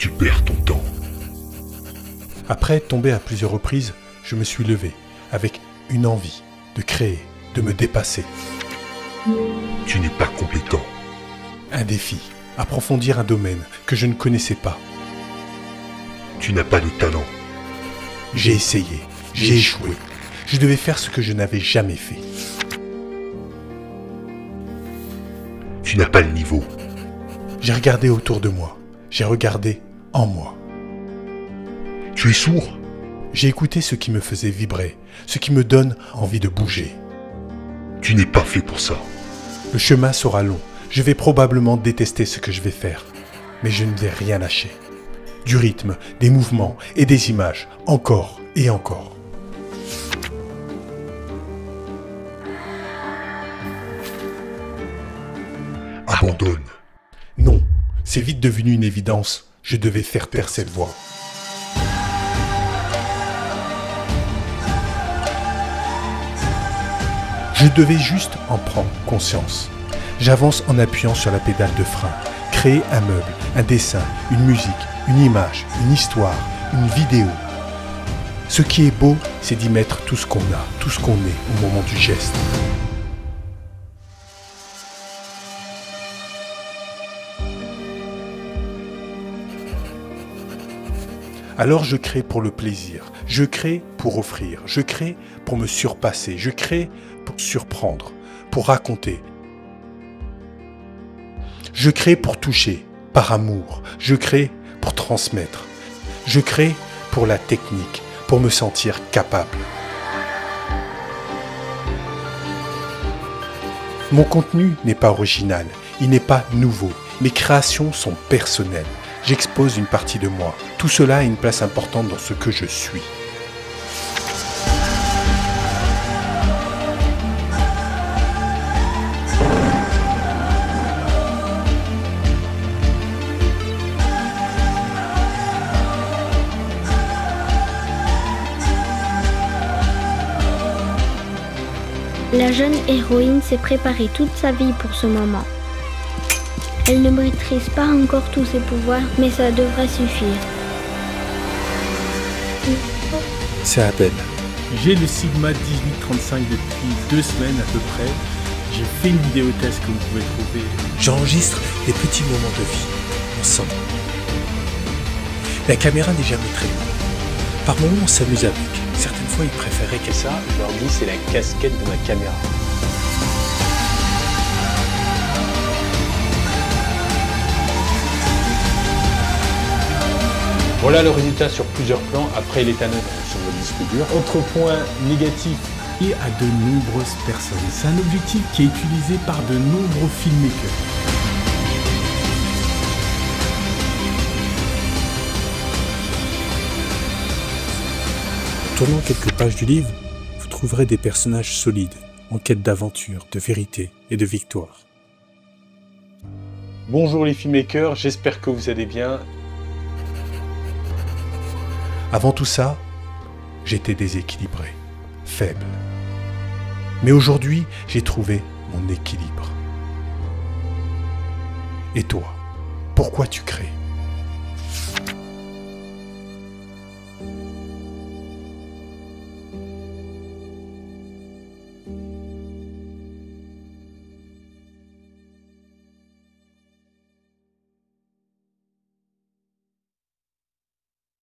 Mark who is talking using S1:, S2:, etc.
S1: Tu perds ton temps.
S2: Après être tombé à plusieurs reprises, je me suis levé avec une envie de créer, de me dépasser.
S1: Tu n'es pas compétent.
S2: Un défi, approfondir un domaine que je ne connaissais pas.
S1: Tu n'as pas de talent.
S2: J'ai essayé, j'ai échoué. Je devais faire ce que je n'avais jamais fait.
S1: Tu n'as pas le niveau.
S2: J'ai regardé autour de moi, j'ai regardé en moi.
S1: Tu es sourd.
S2: J'ai écouté ce qui me faisait vibrer, ce qui me donne envie de bouger.
S1: Tu n'es pas fait pour ça.
S2: Le chemin sera long, je vais probablement détester ce que je vais faire, mais je ne vais rien lâcher. Du rythme, des mouvements et des images, encore et encore.
S1: Abandonne.
S2: Non, c'est vite devenu une évidence, je devais faire taire cette voix. Je devais juste en prendre conscience. J'avance en appuyant sur la pédale de frein. Créer un meuble, un dessin, une musique, une image, une histoire, une vidéo. Ce qui est beau, c'est d'y mettre tout ce qu'on a, tout ce qu'on est au moment du geste. Alors je crée pour le plaisir, je crée pour offrir, je crée pour me surpasser, je crée pour surprendre, pour raconter. Je crée pour toucher, par amour, je crée pour transmettre, je crée pour la technique, pour me sentir capable. Mon contenu n'est pas original, il n'est pas nouveau, mes créations sont personnelles. J'expose une partie de moi. Tout cela a une place importante dans ce que je suis.
S3: La jeune héroïne s'est préparée toute sa vie pour ce moment. Elle ne maîtrise pas encore tous ses pouvoirs, mais ça devrait suffire.
S2: C'est Abel.
S4: J'ai le Sigma 1835 depuis 2 semaines à peu près. J'ai fait une vidéo test que vous pouvez trouver.
S2: J'enregistre des petits moments de vie, ensemble. La caméra n'est jamais très loin. Par moments, on s'amuse avec. Certaines fois, ils préféraient qu'elle...
S5: Ça, je leur dis, c'est la casquette de ma caméra. Voilà le résultat sur plusieurs plans après l'éthanol sur le disque dur. Autre point négatif.
S4: Et à de nombreuses personnes. C'est un objectif qui est utilisé par de nombreux filmmakers.
S2: En tournant quelques pages du livre, vous trouverez des personnages solides, en quête d'aventure, de vérité et de victoire.
S5: Bonjour les filmmakers, j'espère que vous allez bien.
S2: Avant tout ça, j'étais déséquilibré, faible. Mais aujourd'hui, j'ai trouvé mon équilibre. Et toi, pourquoi tu crées ?